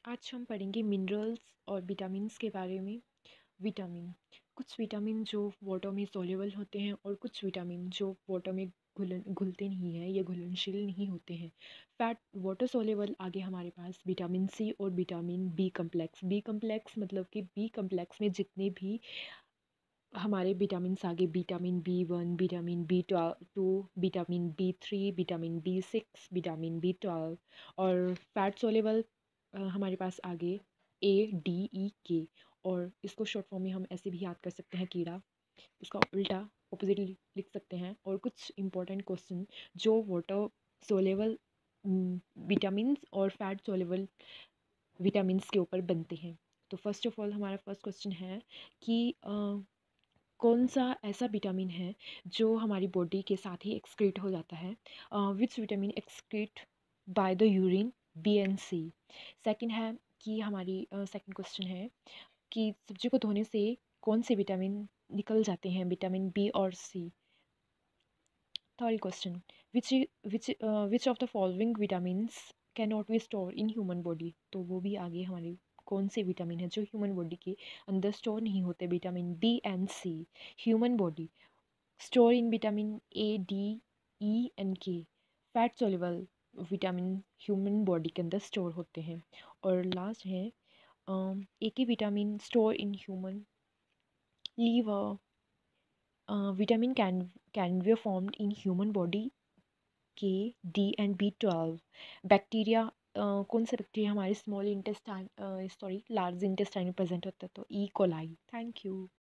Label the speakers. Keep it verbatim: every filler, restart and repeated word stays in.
Speaker 1: आज हम पढ़ेंगे मिनरल्स और विटामिन्स के बारे में। विटामिन, कुछ विटामिन जो वाटर में सॉल्युबल होते हैं और कुछ विटामिन जो वाटर में घुलन घुलते नहीं हैं, ये घुलनशील नहीं होते हैं। फैट वाटर सॉल्युबल आगे हमारे पास विटामिन सी और vitamin B complex. B complex मतलब कि बी कम्प्लेक्स में जितने भी हमारे विटामिन्स आगे vitamin B one, vitamin B two, vitamin B three, vitamin B six, vitamin B twelve और फैट सॉल्युबल हमारे पास आगे ए डी ई के। और इसको शॉर्ट फॉर्म में हम ऐसे भी याद कर सकते हैं कीड़ा, उसका उल्टा ऑपोजिट लिख सकते हैं। और कुछ इंपॉर्टेंट क्वेश्चन जो वाटर सोलेबल विटामिन्स और फैट सोलेबल विटामिन्स के ऊपर बनते हैं। तो फर्स्ट ऑफ ऑल हमारा फर्स्ट क्वेश्चन है कि uh, कौन सा ऐसा विटामिन है जो हमारी बॉडी के साथ ही एक्सक्रीट हो जाता है। Which vitamin excrete by the urine, B and C. Second है कि हमारी सेकंड uh, क्वेश्चन है कि सब्जी को धोने से कौन से विटामिन निकल जाते हैं, विटामिन बी और C. Third question, which which which of the following vitamins can not be store in human body. तो वो भी आगे हमारी कौन से विटामिन है जो ह्यूमन बॉडी के अंदर स्टोर नहीं होते, vitamin B and C. Human body store in vitamin A, D, E and K. Fat soluble vitamin human body के अंदर स्टोर होते हैं। और लास्ट है एक ही vitamin store in human liver. Vitamin can can be formed in human body K, D and B twelve. Bacteria, कौन सा बैक्टीरिया हमारे small intestine sorry large intestine में प्रेजेंट होता है, तो ई कोलाई। Thank you.